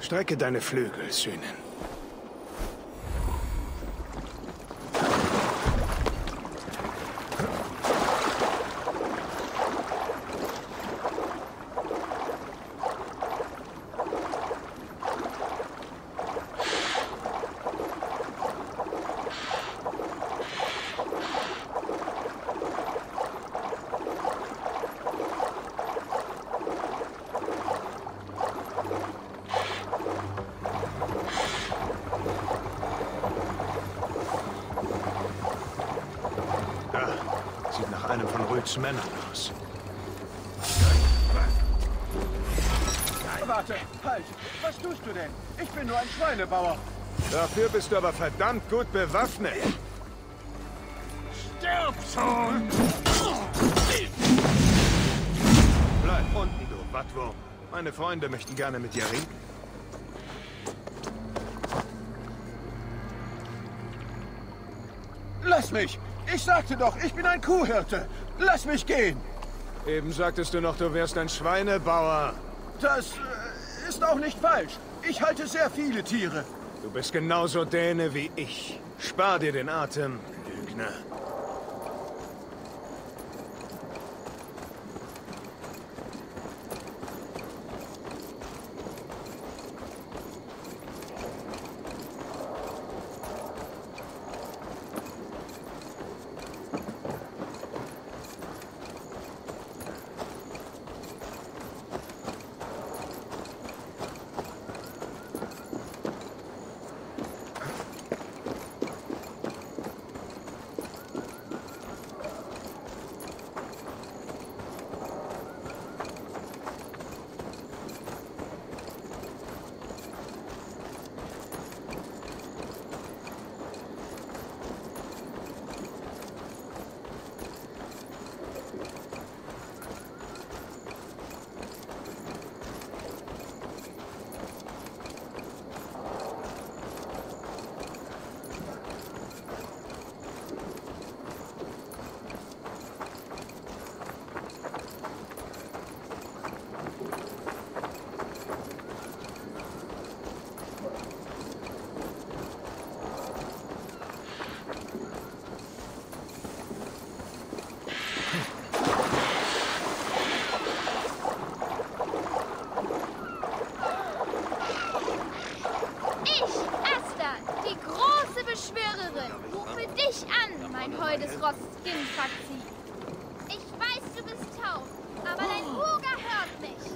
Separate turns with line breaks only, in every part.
Strecke deine Flügel, Sühnen. Sieht nach einem von Rüds Männern aus.
Warte, halt! Was tust du denn? Ich bin nur ein Schweinebauer.
Dafür bist du aber verdammt gut bewaffnet.
Stirb schon!
Bleib unten, du Wattwurm. Meine Freunde möchten gerne mit dir reden.
Lass mich! Ich sagte doch, ich bin ein Kuhhirte. Lass mich gehen!
Eben sagtest du noch, du wärst ein Schweinebauer.
Das ist auch nicht falsch. Ich halte sehr viele Tiere.
Du bist genauso Däne wie ich. Spar dir den Atem, Lügner.
Rufe dich an, mein holdes Ross Skinfaxi. Ich weiß, du bist taub, aber dein Huger hört mich.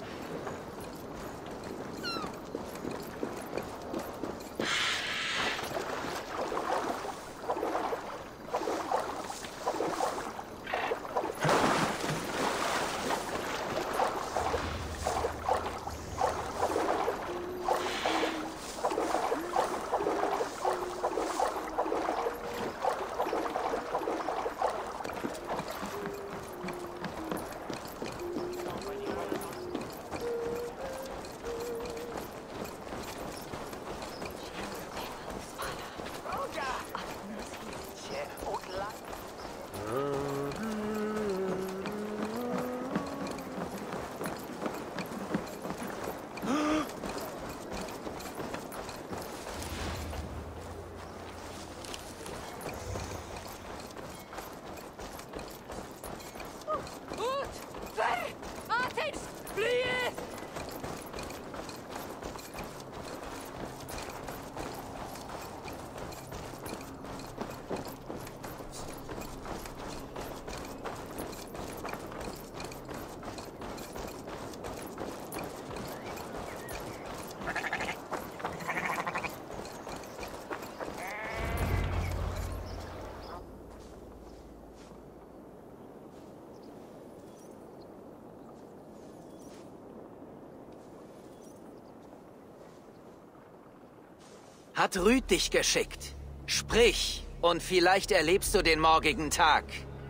Hat Rüd dich geschickt? Sprich, und vielleicht erlebst du den morgigen Tag.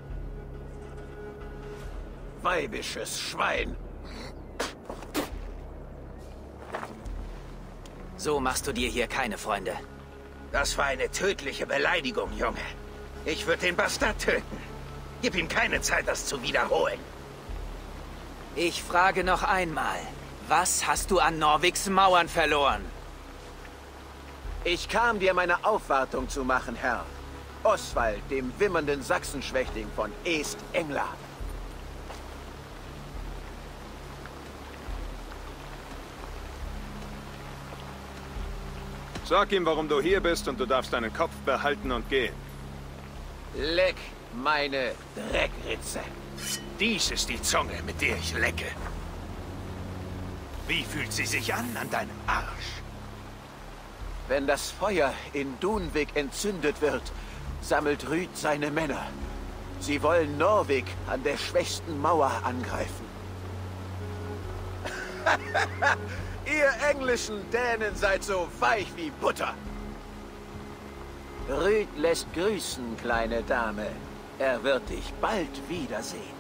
Weibisches Schwein.
So machst du dir hier keine Freunde.
Das war eine tödliche Beleidigung, Junge. Ich würde den Bastard töten. Gib ihm keine Zeit, das zu wiederholen.
Ich frage noch einmal. Was hast du an Norviks Mauern verloren?
Ich kam dir meine Aufwartung zu machen, Herr. Oswald, dem wimmernden Sachsenschwächling von East-Engla.
Sag ihm, warum du hier bist und du darfst deinen Kopf behalten und gehen.
Leck meine Dreckritze.
Dies ist die Zunge, mit der ich lecke. Wie fühlt sie sich an deinem Arsch?
Wenn das Feuer in Dunwig entzündet wird, sammelt Rüd seine Männer. Sie wollen Norwig an der schwächsten Mauer angreifen. Ihr englischen Dänen seid so weich wie Butter. Rüd lässt grüßen, kleine Dame. Er wird dich bald wiedersehen.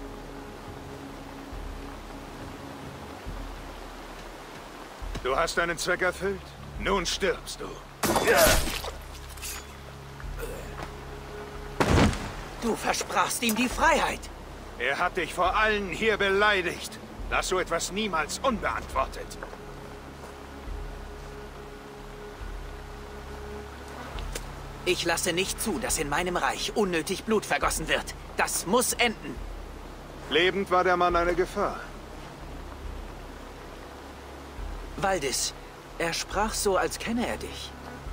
Du hast deinen Zweck erfüllt. Nun stirbst du.
Du versprachst ihm die Freiheit.
Er hat dich vor allen hier beleidigt. Lass so etwas niemals unbeantwortet.
Ich lasse nicht zu, dass in meinem Reich unnötig Blut vergossen wird. Das muss enden.
Lebend war der Mann eine Gefahr.
Valdis, er sprach so, als kenne er dich.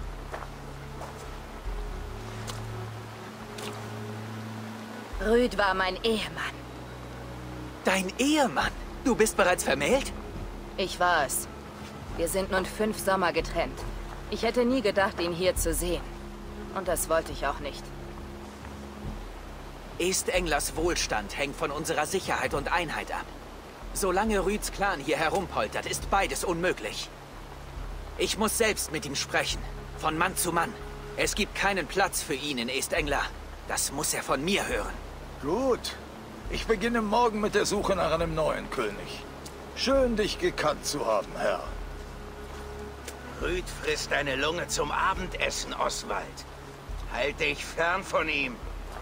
Rüd war mein Ehemann.
Dein Ehemann? Du bist bereits vermählt?
Ich war es. Wir sind nun 5 Sommer getrennt. Ich hätte nie gedacht, ihn hier zu sehen. Und das wollte ich auch nicht.
East-Englers Wohlstand hängt von unserer Sicherheit und Einheit ab. Solange Rüds Clan hier herumpoltert, ist beides unmöglich. Ich muss selbst mit ihm sprechen. Von Mann zu Mann. Es gibt keinen Platz für ihn in East-Engla. Das muss er von mir hören.
Gut. Ich beginne morgen mit der Suche nach einem neuen König. Schön, dich gekannt zu haben, Herr.
Rüd frisst deine Lunge zum Abendessen, Oswald. Halt dich fern von ihm.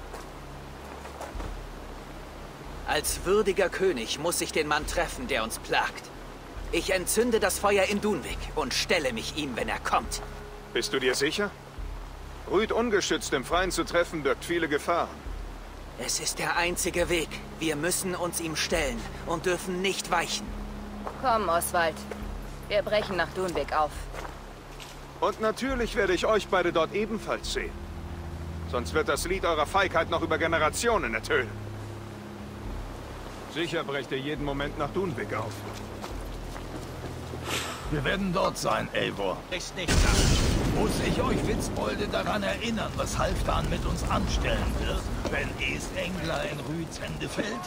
Als würdiger König muss ich den Mann treffen, der uns plagt. Ich entzünde das Feuer in Dunwig und stelle mich ihm, wenn er kommt.
Bist du dir sicher? Rüd ungeschützt im Freien zu treffen, birgt viele Gefahren.
Es ist der einzige Weg. Wir müssen uns ihm stellen und dürfen nicht weichen.
Komm, Oswald. Wir brechen nach Dunwig auf.
Und natürlich werde ich euch beide dort ebenfalls sehen. Sonst wird das Lied eurer Feigheit noch über Generationen ertönen. Sicher brecht ihr jeden Moment nach Dunwig auf.
Wir werden dort sein, Eivor.
Ist nicht da.
Muss ich euch Witzbolde daran erinnern, was Halfdan mit uns anstellen wird, wenn East-Engla in Rüds Hände fällt?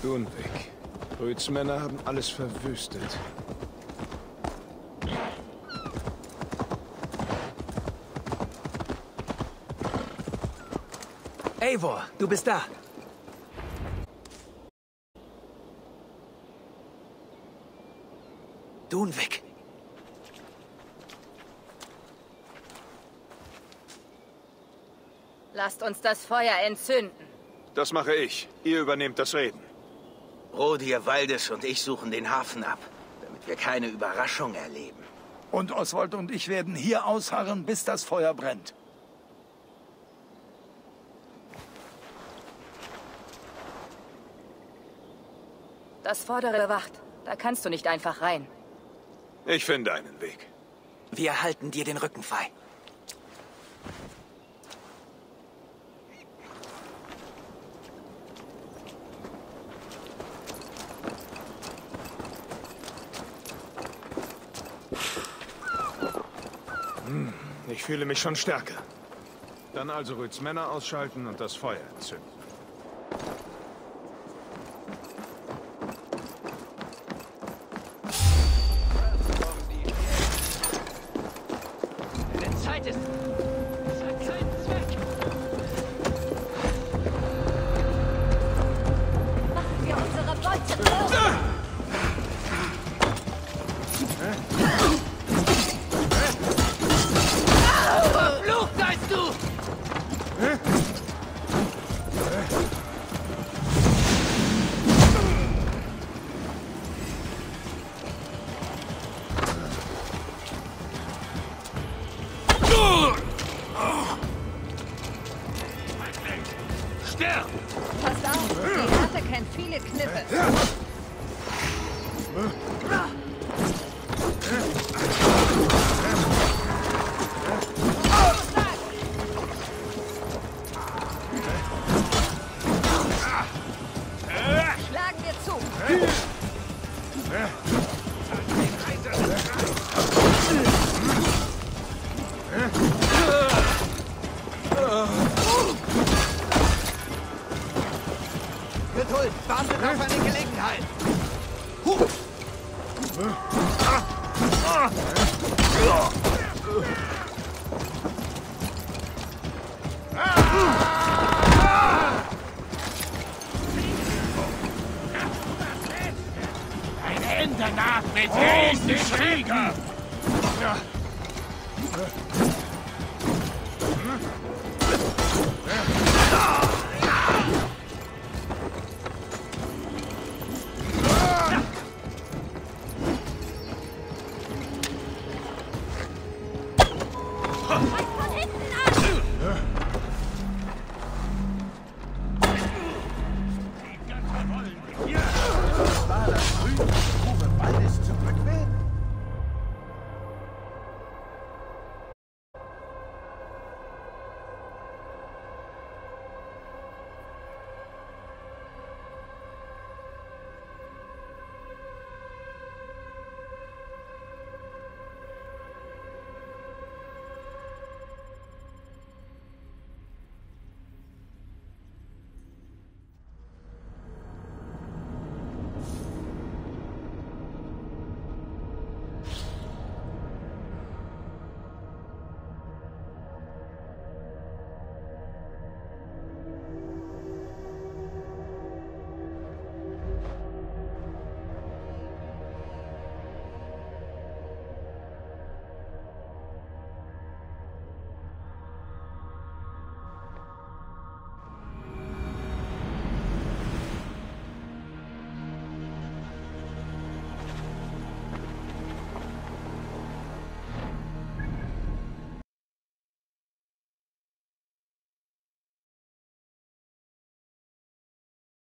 Dunwig. Rüds Männer haben alles verwüstet.
Eivor, du bist da. Dunwig.
Lasst uns das Feuer entzünden.
Das mache ich. Ihr übernehmt das Reden.
Rodir, Waldes und ich suchen den Hafen ab, damit wir keine Überraschung erleben.
Und Oswald und ich werden hier ausharren, bis das Feuer brennt.
Das Vordere bewacht. Da kannst du nicht einfach rein.
Ich finde einen Weg.
Wir halten dir den Rücken frei.
Ich fühle mich schon stärker. Dann also Rüds Männer ausschalten und das Feuer entzünden.
Zeit ist... Zeit ist weg.
Machen wir unsere Beute los!
Verflucht seist du!
Sterb!
Passt auf, die Härte kennt viele Kniffe. Schlagen wir zu.
Geduld, wartet auf eine Gelegenheit.
Ein Ende nach mit den Krieger!